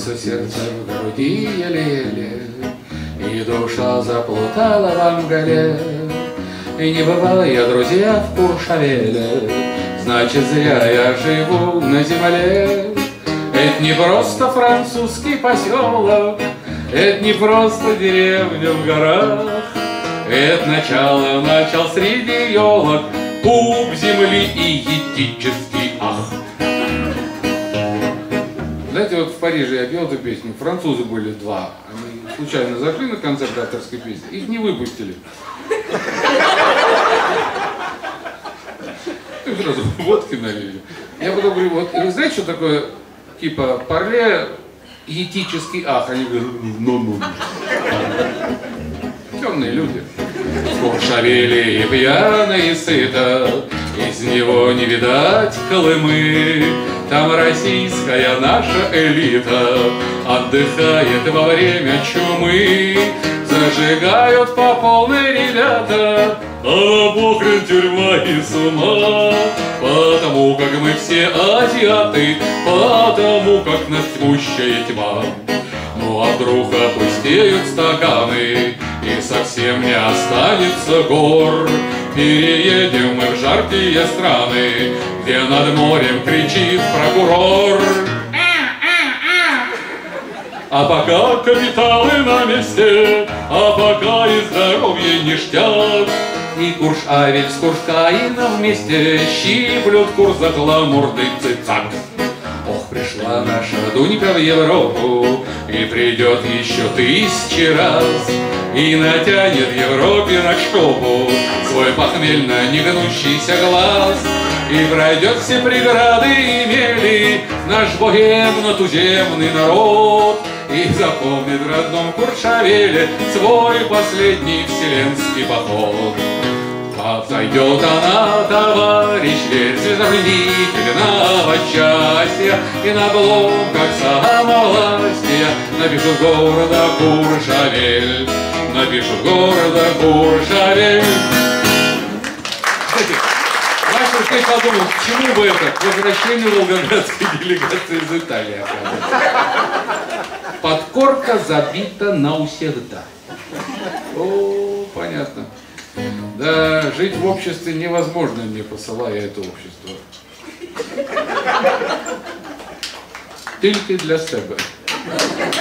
бьется сердце в груди еле-еле, и душа заплутала во мгле. И не бывал я, друзья, в Куршавеле, значит, зря я живу на земле. Это не просто французский поселок, это не просто деревня в горах, это начал среди елок пуп земли и етический ах. Знаете, вот в Париже я пел эту песню, французы были два, они случайно зашли на концерт авторской песни, их не выпустили. И сразу водки налили. Я потом говорю, вот, вы знаете, что такое, типа, парле, етический ах? Они говорят, ну. Темные люди. Куршавели и пьяно, и сыто, из него не видать Колымы. Там российская наша элита отдыхает во время чумы. Зажигают по полной ребята, а похрен тюрьма и с ума. Потому как мы все азиаты, потому как нас тьмущая тьма. Ну а вдруг опустеют стаканы и совсем не останется гор. Переедем мы в жаркие страны, где над морем кричит прокурор. А пока капиталы на месте, а пока и здоровье ништяк, и Куршавель с Куршкаином вместе щиплют курс за гламурный цицак. Ох, пришла наша Дунька в Европу, и придет еще 1000 раз, и натянет Европе на шкопу свой похмельно негнущийся глаз. И пройдет все преграды и мели наш богемно-туземный народ, и запомнит в родном Куршавеле свой последний вселенский поход. Отойдет она, товарищ, верь, звездоблюдитель новочастья, и на обломках самовластия напишут города Куршавель, напишут города Куршавель. Кстати, я подумал, к чему бы это? К возвращению волгоградской делегации из Италии, оказывается. Подкорка забита навсегда. О, понятно. Да, жить в обществе невозможно, не посылая это общество. Только для себя.